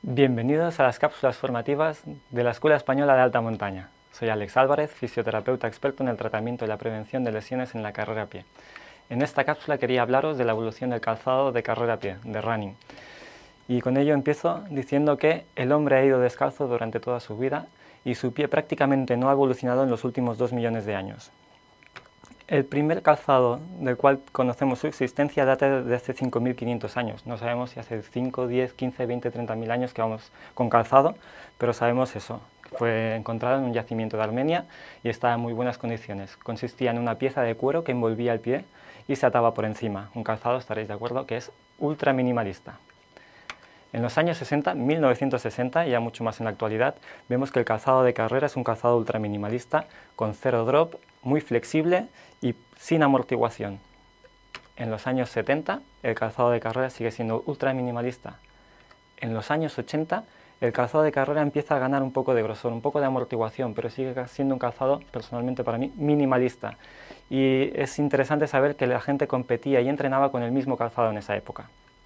Bienvenidos a las cápsulas formativas de la Escuela Española de Alta Montaña. Soy Alex Álvarez, fisioterapeuta experto en el tratamiento y la prevención de lesiones en la carrera a pie. En esta cápsula quería hablaros de la evolución del calzado de carrera a pie, de running. Y con ello empiezo diciendo que el hombre ha ido descalzo durante toda su vida y su pie prácticamente no ha evolucionado en los últimos 2 millones de años. El primer calzado del cual conocemos su existencia data de hace 5.500 años. No sabemos si hace 5, 10, 15, 20, 30.000 años que vamos con calzado, pero sabemos eso. Fue encontrado en un yacimiento de Armenia y estaba en muy buenas condiciones. Consistía en una pieza de cuero que envolvía el pie y se ataba por encima. Un calzado, estaréis de acuerdo, que es ultra minimalista. En los años 60, 1960, y ya mucho más en la actualidad, vemos que el calzado de carrera es un calzado ultra minimalista con cero drop, muy flexible y sin amortiguación. En los años 70, el calzado de carrera sigue siendo ultra minimalista. En los años 80, el calzado de carrera empieza a ganar un poco de grosor, un poco de amortiguación, pero sigue siendo un calzado, personalmente para mí, minimalista. Y es interesante saber que la gente competía y entrenaba con el mismo calzado en esa época.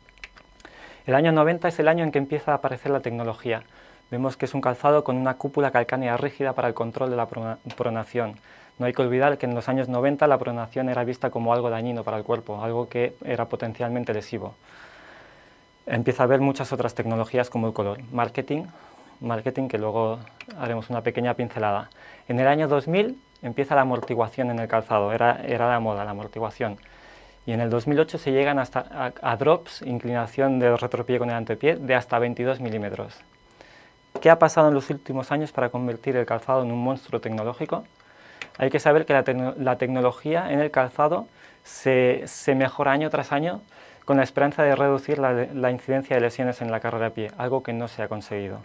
El año 90 es el año en que empieza a aparecer la tecnología. Vemos que es un calzado con una cúpula calcánea rígida para el control de la pronación. No hay que olvidar que en los años 90 la pronación era vista como algo dañino para el cuerpo, algo que era potencialmente lesivo. Empieza a haber muchas otras tecnologías como el color. Marketing, que luego haremos una pequeña pincelada. En el año 2000 empieza la amortiguación en el calzado, era la moda, la amortiguación. Y en el 2008 se llegan hasta a drops, inclinación del retropié con el antepié, de hasta 22 milímetros. ¿Qué ha pasado en los últimos años para convertir el calzado en un monstruo tecnológico? Hay que saber que la tecnología en el calzado se mejora año tras año con la esperanza de reducir la incidencia de lesiones en la carrera a pie, algo que no se ha conseguido.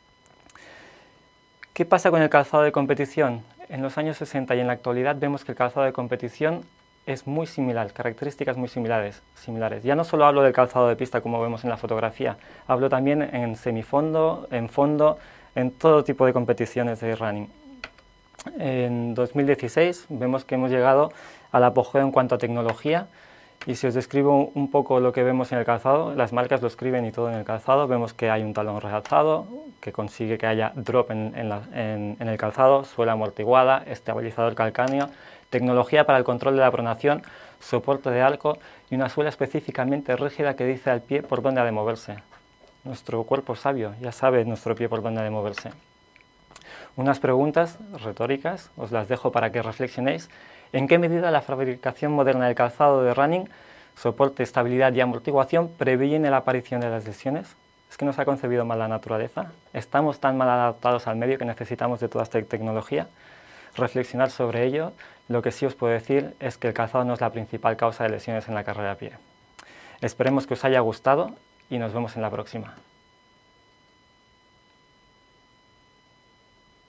¿Qué pasa con el calzado de competición? En los años 60 y en la actualidad vemos que el calzado de competición es muy similar, características muy similares. Ya no solo hablo del calzado de pista como vemos en la fotografía, hablo también en semifondo, en fondo, en todo tipo de competiciones de running. En 2016 vemos que hemos llegado al apogeo en cuanto a tecnología, y si os describo un poco lo que vemos en el calzado, las marcas lo escriben y todo en el calzado. Vemos que hay un talón realzado que consigue que haya drop en el calzado, suela amortiguada, estabilizador calcáneo, tecnología para el control de la pronación, soporte de arco y una suela específicamente rígida que dice al pie por dónde ha de moverse. Nuestro cuerpo es sabio, ya sabe nuestro pie por dónde ha de moverse. Unas preguntas retóricas, os las dejo para que reflexionéis. ¿En qué medida la fabricación moderna del calzado de running, soporte, estabilidad y amortiguación previene la aparición de las lesiones? ¿Es que nos ha concebido mal la naturaleza? ¿Estamos tan mal adaptados al medio que necesitamos de toda esta tecnología? Reflexionar sobre ello. Lo que sí os puedo decir es que el calzado no es la principal causa de lesiones en la carrera a pie. Esperemos que os haya gustado y nos vemos en la próxima.